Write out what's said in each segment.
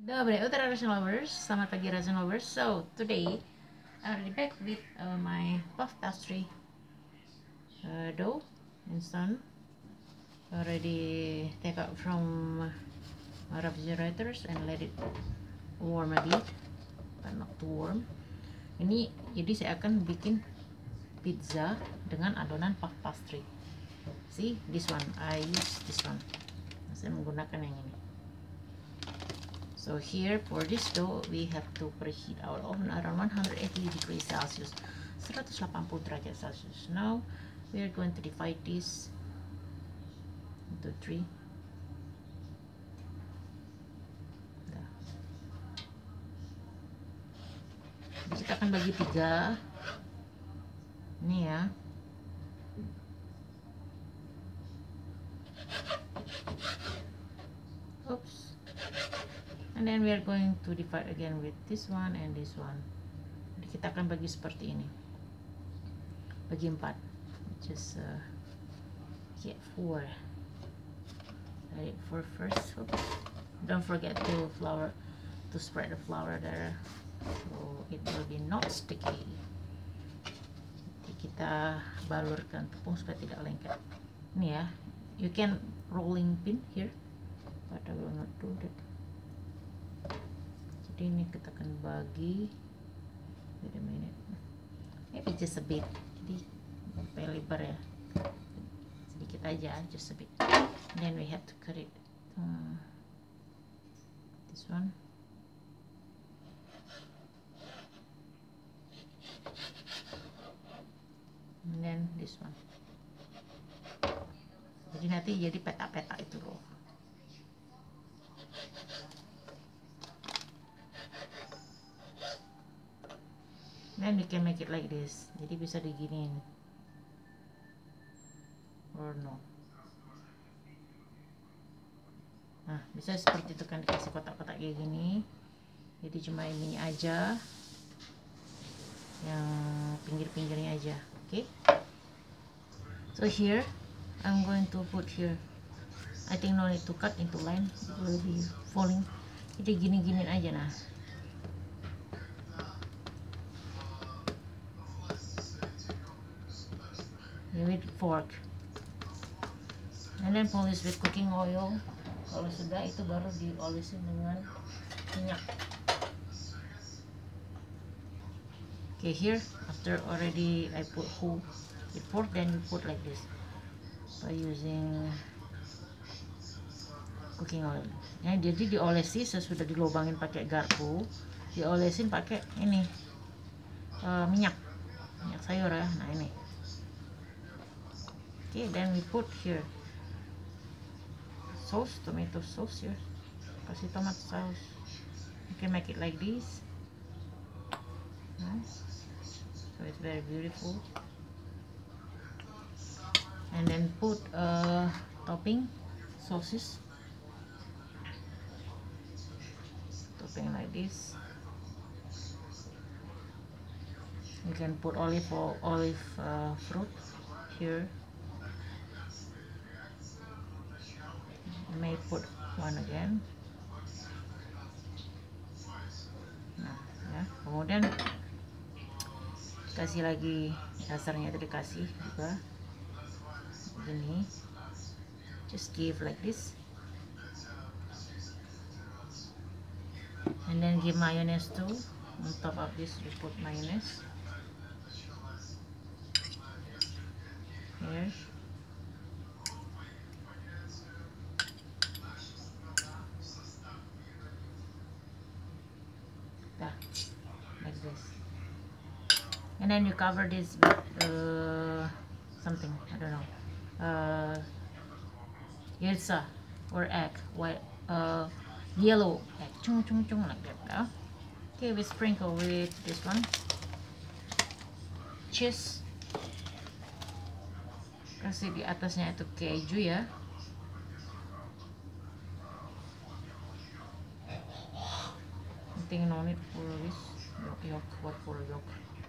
Dobre utara Russian lovers, selamat pagi Russian lovers. So today I'm already back with my puff pastry dough instant. Already take out from my refrigerators and let it warm a bit, but not too warm. Ini jadi saya akan bikin pizza dengan adonan puff pastry. See this one, I use this one. Saya menggunakan yang ini. So here for this dough we have to preheat our oven around 180 degrees Celsius, 180 derajat Celsius. Now we are going to divide this into 3. Jadi kita akan bagi 3. Ini ya. Oops. And then we are going to divide again with this one and this one. Jadi kita akan bagi seperti ini, bagi 4. Just get 4. Right, 4 first. Oops. Don't forget to spread the flour there, so it will be not sticky. Jadi kita balurkan tepung supaya tidak lengket. Ini ya, you can rolling pin here, but I will not do that. Jadi ini kita akan bagi, wait a minute, maybe just a bit, jadi sampai lebar ya, sedikit aja, just a bit. And then we have to cut it, this one, and then this one. Jadi nanti jadi peta-peta itu loh. Then we can make it like this. Jadi bisa diginiin. Or no. Nah, bisa seperti itu kan, dikasih kotak-kotak kayak gini. Jadi cuma ini aja, yang pinggir-pinggirnya aja. Okay. So here I'm going to put here. I think no need to cut into line. It will be falling. Jadi gini-giniin aja nah. With fork, and then polish with cooking oil. Kalau sudah itu baru diolesin dengan minyak. Okay, here after already I put whole with fork, then you put like this by using cooking oil. Ya, jadi diolesi sesudah dilubangin pakai garpu, diolesin pakai ini minyak sayur ya. Nah ini. Okay, then we put here sauce, tomato sauce here. Kasih tomato sauce. You can make it like this. Nice. So it's very beautiful. And then put topping sauces. Topping like this. You can put olive fruit here. May put one again. Nah ya, kemudian kasih lagi dasarnya, itu dikasih juga gini, just give like this, and then give mayonnaise too. On top of this you put mayonnaise here. Like this, and then you cover this with something, I don't know, yelsa or egg, white yellow egg, chung like that. Okay, we sprinkle with this one cheese, kasih di atasnya itu keju ya. No need for this yolk, what for yolk.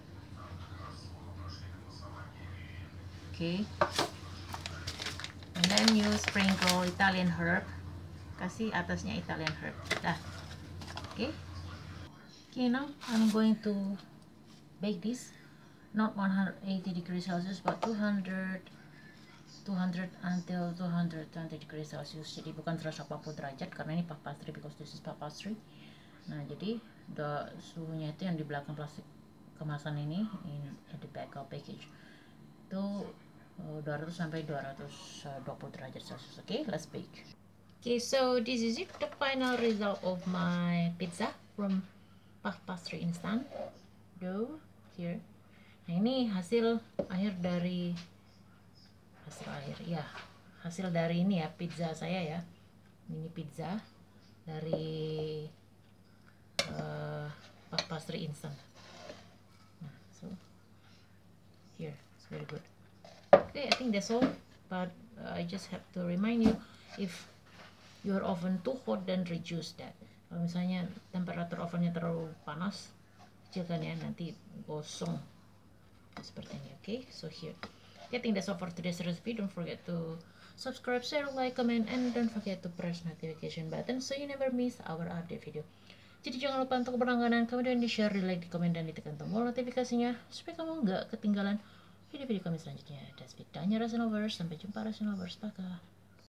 Okay, and then you sprinkle Italian herb, kasih atasnya Italian herb. Dah, Okay, now I'm going to bake this, not 180 degrees Celsius but 200 until 220 degrees Celsius. Jadi bukan 180 derajat karena ini puff pastry, because this is puff pastry. Nah, jadi suhunya itu yang di belakang plastik kemasan ini, at the back of package, itu 200 sampai 220 derajat Celsius. Okay, let's bake. Okay, so this is it, the final result of my pizza from puff pastry instant dough here. Nah, ini hasil akhir dari hasil dari ini ya, pizza saya ya. Ini pizza dari puff pastry instant. Nah, so here it's very good. Okay, I think that's all, but I just have to remind you, if your oven too hot, then reduce that. Kalau misalnya temperatur ovennya terlalu panas, kecilkan ya, nanti gosong seperti ini. Okay, so here, I think that's all for today's recipe. Don't forget to subscribe, share, like, comment, and don't forget to press notification button so you never miss our update video. Jadi jangan lupa untuk berlangganan, kemudian di share, di like, di komen, dan ditekan tombol notifikasinya supaya kamu nggak ketinggalan video-video kami selanjutnya. That's it, Danya Rasa Lovers. Sampai jumpa Rasa Lovers. Pakai.